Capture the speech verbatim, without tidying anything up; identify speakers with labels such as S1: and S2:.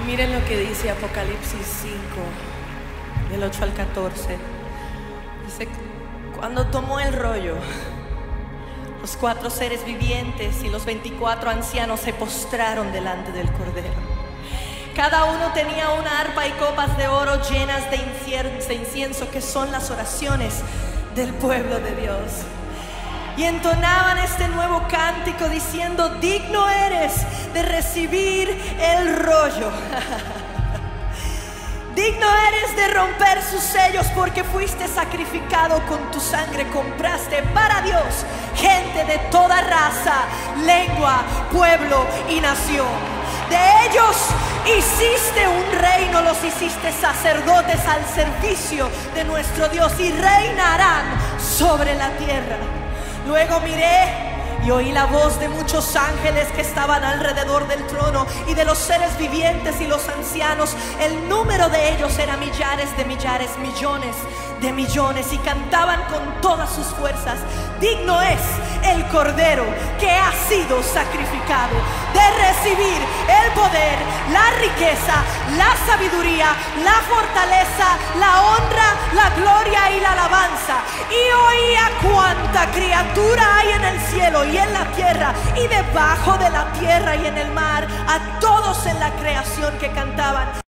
S1: Miren lo que dice Apocalipsis cinco, del ocho al catorce. Dice: cuando tomó el rollo, los cuatro seres vivientes y los veinticuatro ancianos se postraron delante del Cordero. Cada uno tenía una arpa y copas de oro llenas de incienso, que son las oraciones del pueblo de Dios. Y entonaban este nuevo cántico diciendo: digno eres de recibir el rollo. Digno eres de romper sus sellos, porque fuiste sacrificado con tu sangre. Compraste para Dios gente de toda raza, lengua, pueblo y nación. De ellos hiciste un reino, los hiciste sacerdotes al servicio de nuestro Dios, y reinarán sobre la tierra. Luego miré y oí la voz de muchos ángeles que estaban alrededor del trono y de los seres vivientes y los ancianos. El número de ellos era millares de millares, millones de millones, y cantaban con todas sus fuerzas: digno es el Cordero que ha sido sacrificado de recibir el poder, la riqueza, la sabiduría, la fortaleza, la honra, la gloria y la alabanza. Y oía cuánta criatura hay en el cielo y en la tierra y debajo de la tierra y en el mar, a todos en la creación, que cantaban: